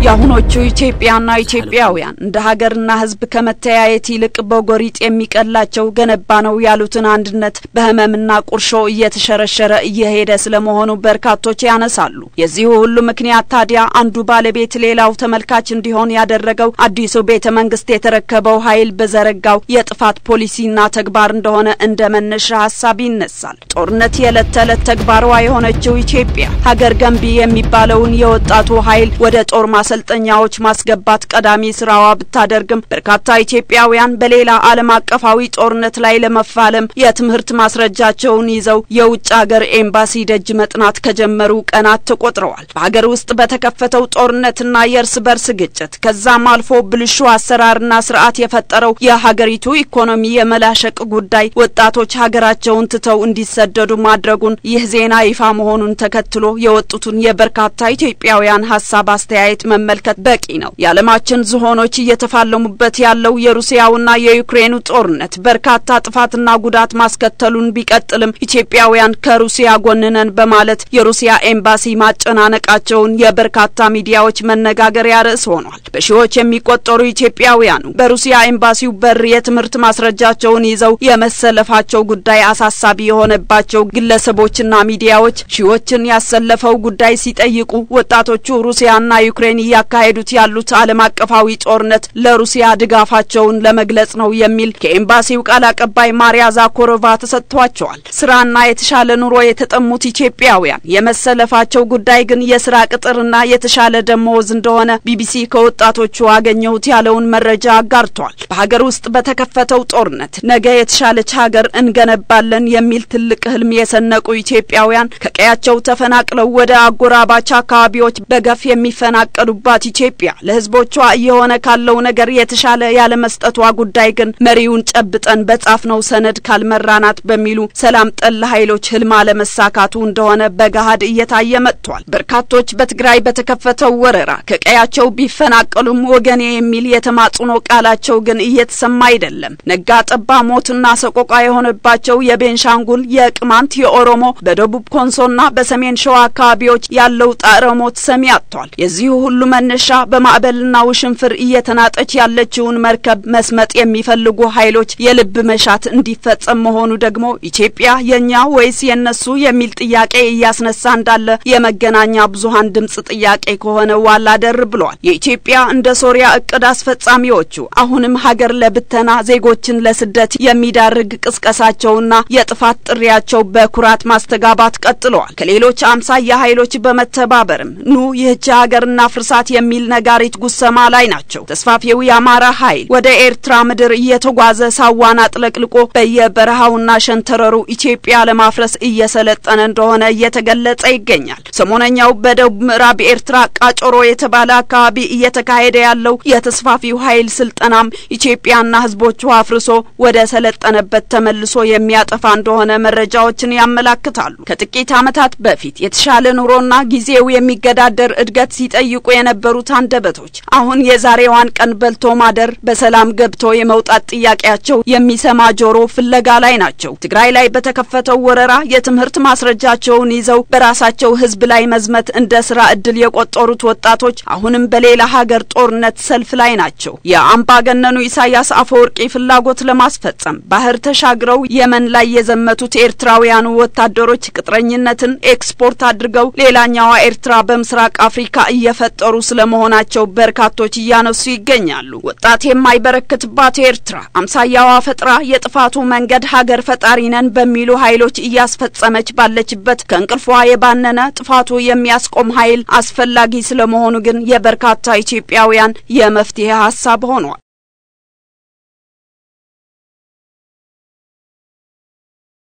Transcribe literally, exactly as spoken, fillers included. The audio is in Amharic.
ያሁኖቹ ኢትዮጵያና ኢትዮጵያውያን እንደ ሀገርና ህዝብ ከመተያየት ይልቅ በጎሪጥ የሚቀላቸው ገነባ ነው ያሉትን አንድነት በህመምና ቁርሾ እየተሸረሸረ እየሄደ ስለመሆኑ በርካቶች ያነሳሉ። የዚህ ሁሉ ምክንያት ታዲያ አንዱ ባለቤት ሌላው ተመልካች እንዲሆን ያደረገው አዲሱ ቤተ መንግስት የተረከበው ኃይል በዘረጋው የጥፋት ፖሊሲና ተግባር እንደሆነ እንደ መነሻ ሐሳብ ይነሳል። ጦርነት የዕለት ተዕለት ተግባሯ የሆነችው ኢትዮጵያ ሀገር ገንቢ የሚባለውን የወጣቱ ኃይል ወደ ጦር ማሰልጠኛዎች ማስገባት ቀዳሚ ስራዋ ብታደርግም በርካታ ኢትዮጵያውያን በሌላ ዓለም አቀፋዊ ጦርነት ላይ ለመፋለም የትምህርት ማስረጃቸውን ይዘው የውጭ ሀገር ኤምባሲ ደጅ መጥናት ከጀመሩ ቀናት ተቆጥረዋል። በሀገር ውስጥ በተከፈተው ጦርነትና የእርስ በርስ ግጭት ከዛም አልፎ ብልሹ አሰራርና ስርዓት የፈጠረው የሀገሪቱ ኢኮኖሚ የመላሸቅ ጉዳይ ወጣቶች ሀገራቸውን ትተው እንዲሰደዱ ማድረጉን ይህ ዜና ይፋ መሆኑን ተከትሎ የወጡትን የበርካታ ኢትዮጵያውያን ሐሳብ አስተያየት መመልከት በቂ ነው። የዓለማችን ዝሆኖች እየተፋለሙበት ያለው የሩሲያውና የዩክሬኑ ጦርነት በርካታ ጥፋትና ጉዳት ማስከተሉን ቢቀጥልም ኢትዮጵያውያን ከሩሲያ ጎንነን በማለት የሩሲያ ኤምባሲ ማጨናነቃቸውን የበርካታ ሚዲያዎች መነጋገሪያ ርዕስ ሆኗል። በሺዎች የሚቆጠሩ ኢትዮጵያውያን በሩሲያ ኤምባሲው በር የትምህርት ማስረጃቸውን ይዘው የመሰለፋቸው ጉዳይ አሳሳቢ የሆነባቸው ግለሰቦችና ሚዲያዎች ሺዎችን ያሰለፈው ጉዳይ ሲጠይቁ ወጣቶቹ ሩሲያና ዩክሬን ያካሄዱት ያሉት ዓለም አቀፋዊ ጦርነት ለሩሲያ ድጋፋቸውን ለመግለጽ ነው የሚል ከኤምባሲው ቃል አቀባይ ማሪያ ዛኮሮቫ ተሰጥቷቸዋል። ስራና የተሻለ ኑሮ የተጠሙት ኢትዮጵያውያን የመሰለፋቸው ጉዳይ ግን የስራ ቅጥርና የተሻለ ደሞዝ እንደሆነ ቢቢሲ ከወጣቶቹ አገኘሁት ያለውን መረጃ አጋርቷል። በሀገር ውስጥ በተከፈተው ጦርነት ነገ የተሻለች ሀገር እንገነባለን የሚል ትልቅ ህልም የሰነቁ ኢትዮጵያውያን ከቀያቸው ተፈናቅለው ወደ አጎራባች አካባቢዎች በገፍ የሚፈናቀሉባት ኢትዮጵያ ለህዝቦቿ እየሆነ ካለው ነገር የተሻለ ያለ መስጠቷ ጉዳይ ግን መሪውን ጨብጠን በጻፍነው ሰነድ ካልመራናት በሚሉ ሰላም ጠል ኃይሎች ህልም አለመሳካቱ እንደሆነ በጋሃድ እየታየ መጥቷል። በርካቶች በትግራይ በተከፈተው ወረራ ከቀያቸው ቢፈናቀሉም ወገኔ የሚል የተማጽኖ ቃላቸው ግን እየተሰማ አይደለም። ነጋ ጠባ ሞትና ሰቆቃ የሆነባቸው የቤንሻንጉል የቅማንት የኦሮሞ በደቡብ ኮንሶና በሰሜን ሸዋ አካባቢዎች ያለው ጣረሞት ሰሚ አጥቷል። የዚህ ሁሉ መነሻ በማዕበልና ውሽንፍር እየተናጠች ያለችውን መርከብ መስመጥ የሚፈልጉ ኃይሎች የልብ መሻት እንዲፈጸም መሆኑ ደግሞ ኢትዮጵያ የኛ ወይስ የነሱ የሚል ጥያቄ እያስነሳ እንዳለ የመገናኛ ብዙሃን ድምጽ ጥያቄ ከሆነ ዋላ ደር ብሏል። የኢትዮጵያ እንደ ሶሪያ እቅድ አስፈጻሚዎቹ አሁንም ሀገር ለብተና ዜጎችን ለስደት የሚዳርግ ቅስቀሳቸውና የጥፋት ጥሪያቸው በኩራት ማስተጋባት ቀጥለዋል። ከሌሎች አምሳያ ኃይሎች በመተባበርም ኑ ይህች ሀገርና ፍርሳት የሚል ነጋሪት ጉሰማ ላይ ናቸው። ተስፋፊው የአማራ ኃይል ወደ ኤርትራ ምድር እየተጓዘ ሳዋን አጥለቅልቆ በየበረሃውና ሸንተረሩ ኢትዮጵያ ለማፍረስ እየሰለጠነ እንደሆነ እየተገለጸ ይገኛል። ሰሞነኛው በደቡብ ምዕራብ ኤርትራ ቃጮሮ የተባለ አካባቢ እየተካሄደ ያለው የተስፋፊው ኃይል ስልጠናም ኢትዮጵያና ህዝቦቿ አፍርሶ ወደ ሰለጠነበት ተመልሶ የሚያጠፋ እንደሆነ መረጃዎችን ያመላክታሉ። ከጥቂት ዓመታት በፊት የተሻለ ኑሮና ጊዜው የሚገዳደር እድገት ሲጠይቁ የነበሩት አንደበቶች አሁን የዛሬዋን ቀን በልቶ ማደር በሰላም ገብቶ የመውጣት ጥያቄያቸው የሚሰማ ጆሮ ፍለጋ ላይ ናቸው። ትግራይ ላይ በተከፈተው ወረራ የትምህርት ማስረጃቸውን ይዘው በራሳቸው ህዝብ ላይ መዝመት እንደ ስራ እድል የቆጠሩት ወጣቶች አሁንም በሌላ ሀገር ጦርነት ሰልፍ ላይ ናቸው። የአምባገነኑ ኢሳያስ አፈወርቂ ፍላጎት ለማስፈጸም ባህር ተሻግረው የመን ላይ የዘመቱት ኤርትራውያን ወታደሮች ቅጥረኝነትን ኤክስፖርት አድርገው ሌላኛዋ ኤርትራ በምስራቅ አፍሪካ እየፈጠሩ ስለመሆናቸው በርካቶች እያነሱ ይገኛሉ። ወጣት የማይበረክትባት ኤርትራ አምሳያዋ ፈጥራ የጥፋቱ መንገድ ሀገር ፈጣሪ ነን በሚሉ ኃይሎች እያስፈጸመች ባለችበት ከንቅልፏ የባነነ ጥፋቱ የሚያስቆም ኃይል አስፈላጊ ስለመሆኑ ግን የበርካታ ኢትዮጵያውያን የመፍትሄ ሐሳብ ሆኗል።